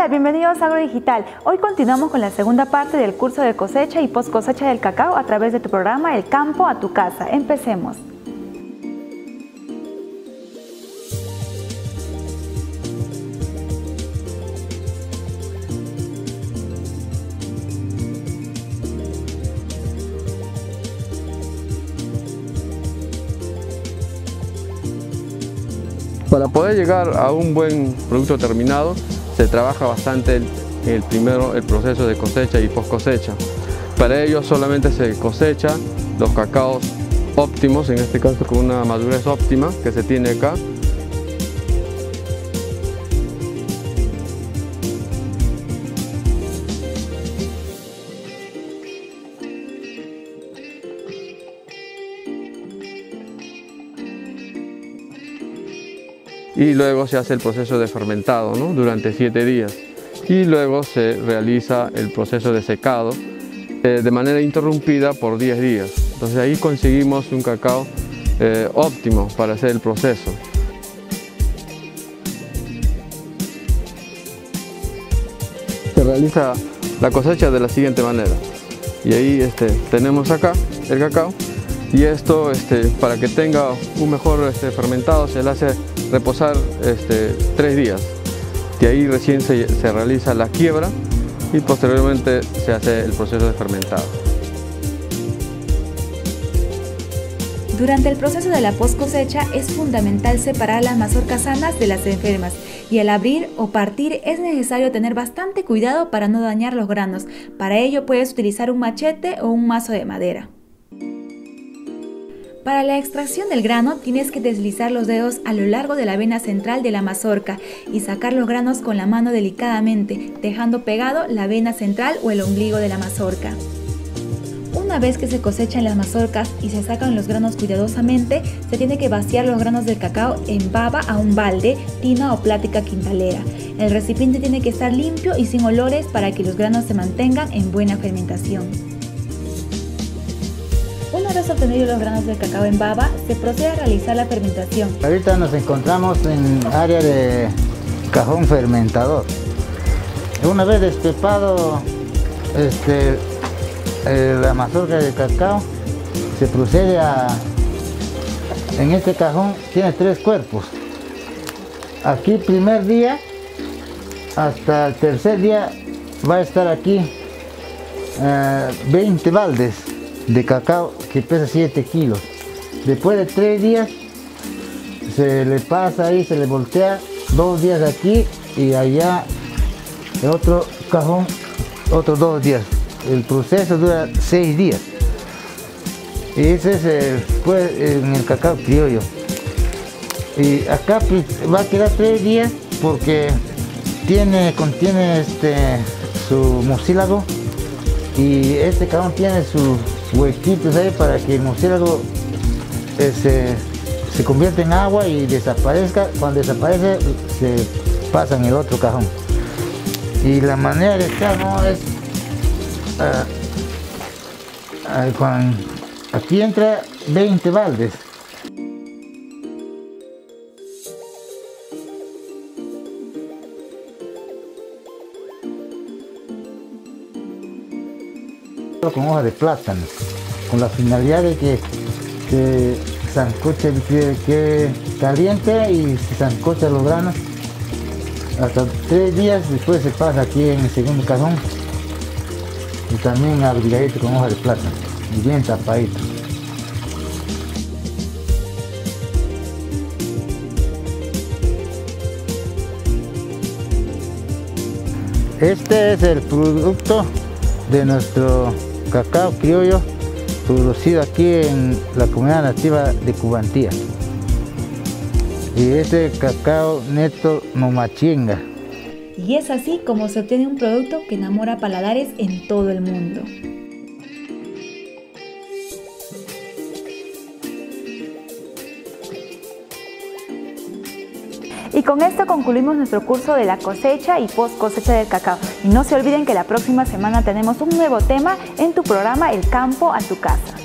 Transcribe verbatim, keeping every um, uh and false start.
Hola, bienvenidos a AgroDigital. Hoy continuamos con la segunda parte del curso de cosecha y post cosecha del cacao a través de tu programa El Campo a tu Casa. Empecemos. Para poder llegar a un buen producto terminado, se trabaja bastante el, el primero el proceso de cosecha y post cosecha. Para ello solamente se cosecha los cacaos óptimos, en este caso con una madurez óptima que se tiene acá. Y luego se hace el proceso de fermentado, ¿no? Durante siete días. Y luego se realiza el proceso de secado eh, de manera interrumpida por diez días. Entonces ahí conseguimos un cacao eh, óptimo para hacer el proceso. Se realiza la cosecha de la siguiente manera. Y ahí este, tenemos acá el cacao. Y esto, este, para que tenga un mejor este, fermentado, se le hace reposar este, tres días. De ahí recién se, se realiza la quiebra y posteriormente se hace el proceso de fermentado. Durante el proceso de la post cosecha es fundamental separar las mazorcas sanas de las enfermas, y al abrir o partir es necesario tener bastante cuidado para no dañar los granos. Para ello puedes utilizar un machete o un mazo de madera. Para la extracción del grano tienes que deslizar los dedos a lo largo de la vena central de la mazorca y sacar los granos con la mano delicadamente, dejando pegado la vena central o el ombligo de la mazorca. Una vez que se cosechan las mazorcas y se sacan los granos cuidadosamente, se tiene que vaciar los granos del cacao en baba a un balde, tina o plática quintalera. El recipiente tiene que estar limpio y sin olores para que los granos se mantengan en buena fermentación. Una vez obtenidos los granos del cacao en baba, se procede a realizar la fermentación. Ahorita nos encontramos en área de cajón fermentador. Una vez despepado este, eh, la mazorca de cacao, se procede a... En este cajón tiene tres cuerpos. Aquí primer día hasta el tercer día va a estar aquí eh, veinte baldes de cacao que pesa siete kilos. Después de tres días se le pasa ahí, se le voltea dos días aquí y allá el otro cajón otros dos días. El proceso dura seis días. Y ese es el, pues, en el cacao criollo. Y acá va a quedar tres días porque tiene, contiene este, su mucílago, y este cajón tiene sus huequitos ahí para que el murciélago eh, se, se convierta en agua y desaparezca. Cuando desaparece se pasa en el otro cajón. Y la manera de estar no es uh, uh, con, aquí entra veinte baldes. Con hoja de plátano, con la finalidad de que se sancoche, que, que caliente y se sancocha los granos hasta tres días. Después se pasa aquí en el segundo cajón y también abrigadito con hoja de plátano y bien tapadito. Este es el producto de nuestro cacao criollo producido aquí en la comunidad nativa de Cubantía. Y este cacao neto Momachinga. Y es así como se obtiene un producto que enamora paladares en todo el mundo. Y con esto concluimos nuestro curso de la cosecha y post cosecha del cacao. Y no se olviden que la próxima semana tenemos un nuevo tema en tu programa El Campo a tu Casa.